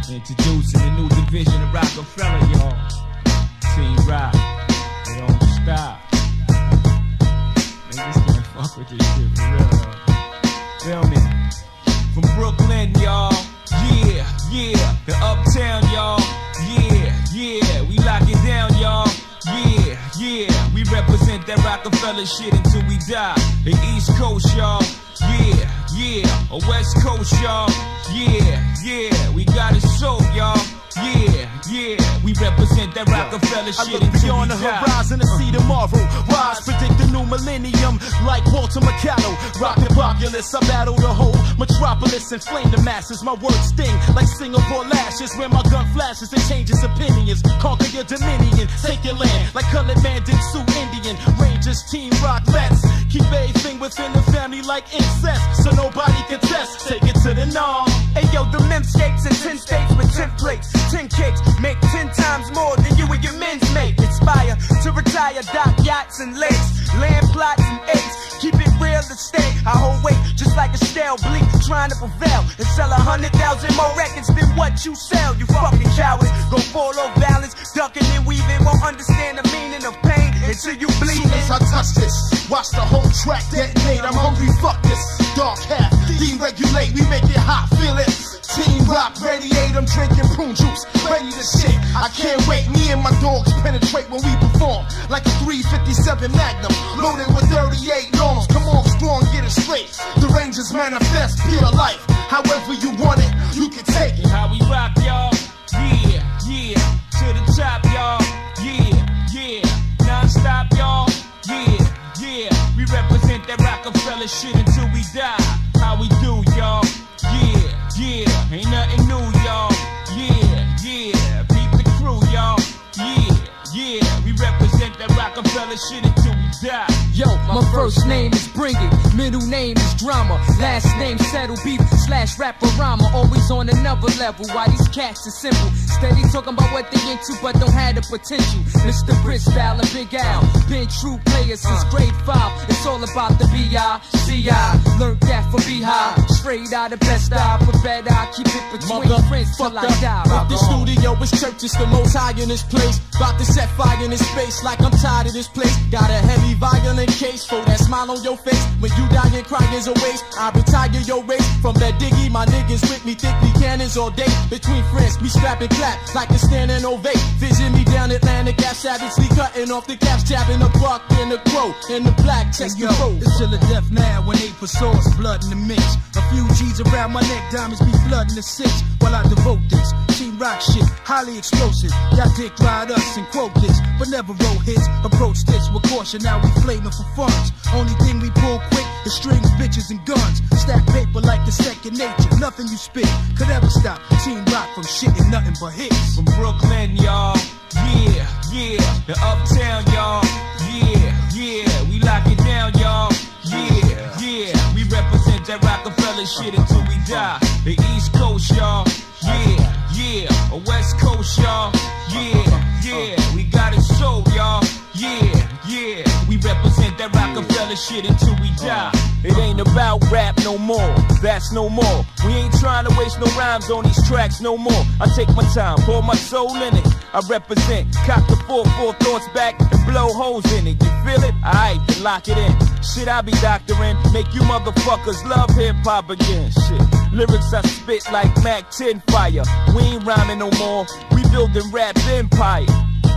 Introducing the new division of Rockefeller, y'all. Team Rock, they don't stop. Niggas can't fuck with this shit for real, though. Feel me? From Brooklyn, y'all. Yeah, yeah. The Uptown, y'all. Yeah, yeah. We lock it down, y'all. Yeah, yeah. We represent that Rockefeller shit until we die. The East Coast, y'all. Yeah, yeah. A West Coast, y'all. Yeah, yeah. We got it so, y'all. Yeah, yeah, we represent that Rockefeller shit until we die. I look beyond the horizon to see tomorrow. Rise, predict the new millennium like Walter Mercado. Rockin' populace, I battle the whole metropolis and flame the masses. My words sting like Singapore lashes. When my gun flashes, it changes opinions. Conquer your dominion, take your land like colored man did Sioux Indian. Rangers, Team Rock, let's keep everything within the family like incest, so nobody can test. Take it to the norm. Hey yo, the memscapes in 10 states with 10 plates, 10 cakes, make 10 times more than you and your men's make. Inspire to retire, dock yachts and lakes, land plots and apes. Keep it real estate, I hold weight just like a stale bleak, trying to prevail and sell 100,000 more records than what you sell. You fucking cowards, go fall off balance, ducking and weaving, won't understand the meaning of pain until you bleed. Soon as I touch this, watch the whole track detonate. I'm hungry, fuck this dark half. Deregulate, we make it hot, feel it. Team Rock, radiate, I'm drinking prune juice, ready to shit. I can't wait, me and my dogs penetrate when we perform. Like a 357 Magnum, loaded with 38 longs. Come on, strong, get it straight. The Rangers manifest, pure life. However you want it, you can take it. How we rock, y'all? Yeah, yeah. To the top, y'all. Yeah, yeah. Non-stop, y'all. Yeah, yeah. We represent that Rockefeller shit until we die. How we do, y'all? Yeah, yeah. Ain't nothing new, y'all. Yeah, yeah. Beat the crew, y'all. Yeah, yeah. We represent that Rockefeller shit until we die. Yo, my first name is Bring It, middle name is Drama, last name Settle Beef / Rap-A-Rama, always on another level. Why these cats are simple, steady talking about what they into but don't have the potential. Mr. Bristol and Big Al, been true players since grade 5. It's all about the B.I.C.I. Learned that from Beehive, straight out of Best Eye. For better, I keep it between friends till I die. If the studio is church, it's the most high in this place. About to set fire in this space like I'm tired of this place. Got a heavy violent case for that smile on your face. When you die and cry is a waste, I retire your race. From that diggy, my niggas with me, thickly cannons all day. Between friends, we scrap and clap like a stand and ovate. Vision me down Atlantic Ave, savagely cutting off the caps, jabbing a buck and a crow and the black chest. Hey, yo, it's till the death now when 8 for sauce, blood in the mix. A few G's around my neck, diamonds be flooding the 6 while I devote this. Team Rock shit, highly explosive. Y'all dick ride us and quote this, but never roll hits. Approach this with caution, now we flaming for funds. Only thing we pull quick is strings, bitches, and guns. Stack paper like the second nature. Nothing you spit could ever stop Team Rock from shitting nothing but hits. From Brooklyn, y'all. Yeah, yeah. The Uptown, y'all. Yeah, yeah. We lock it down, y'all. Yeah, yeah. We represent that Rockefeller shit until we die. The East Coast, y'all. Yeah, yeah. A West Coast, y'all. Yeah, yeah. We got it so, y'all. Yeah, yeah. We represent that Rockefeller shit until we die. It ain't about rap no more, that's no more. We ain't trying to waste no rhymes on these tracks no more. I take my time, pour my soul in it. I represent, cock the 4-4 thoughts back and blow holes in it. You feel it? Alright, then lock it in. Shit, I be doctoring, make you motherfuckers love hip-hop again. Shit, lyrics I spit like Mac 10 fire. We ain't rhyming no more, we building rap empire.